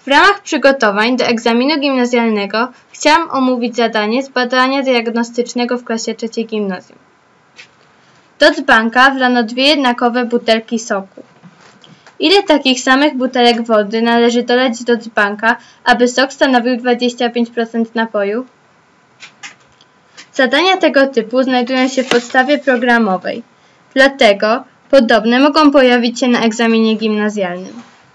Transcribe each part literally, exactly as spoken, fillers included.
W ramach przygotowań do egzaminu gimnazjalnego chciałam omówić zadanie z badania diagnostycznego w klasie trzeciej gimnazjum. Do dzbanka wlano dwie jednakowe butelki soku. Ile takich samych butelek wody należy dolać do dzbanka, aby sok stanowił dwadzieścia pięć procent napoju? Zadania tego typu znajdują się w podstawie programowej, dlatego podobne mogą pojawić się na egzaminie gimnazjalnym.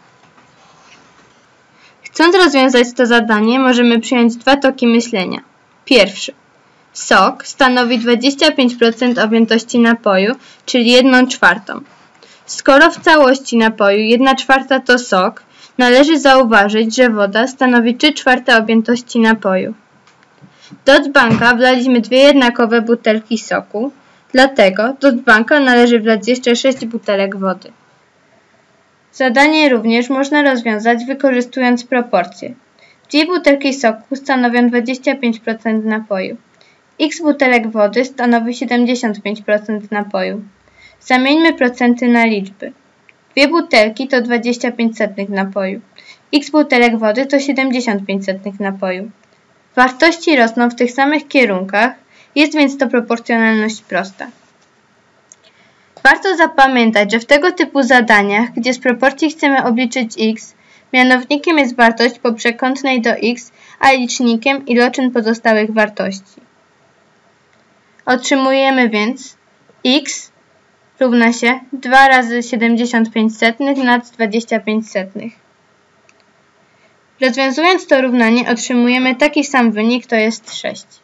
Chcąc rozwiązać to zadanie, możemy przyjąć dwa toki myślenia. Pierwszy. Sok stanowi dwadzieścia pięć procent objętości napoju, czyli jedną czwartą. Skoro w całości napoju jedna czwarta to sok, należy zauważyć, że woda stanowi trzy czwarte objętości napoju. Do dzbanka wlaliśmy dwie jednakowe butelki soku, dlatego do dzbanka należy wlać jeszcze sześć butelek wody. Zadanie również można rozwiązać wykorzystując proporcje. Dwie butelki soku stanowią dwadzieścia pięć procent napoju. X butelek wody stanowi siedemdziesiąt pięć procent napoju. Zamieńmy procenty na liczby. Dwie butelki to dwadzieścia pięć setnych napoju. X butelek wody to siedemdziesiąt pięć setnych napoju. Wartości rosną w tych samych kierunkach, jest więc to proporcjonalność prosta. Warto zapamiętać, że w tego typu zadaniach, gdzie z proporcji chcemy obliczyć x, mianownikiem jest wartość poprzekątnej do x, a licznikiem iloczyn pozostałych wartości. Otrzymujemy więc x równa się dwa razy siedemdziesiąt pięć setnych nad dwadzieścia pięć setnych. Rozwiązując to równanie otrzymujemy taki sam wynik, to jest sześć.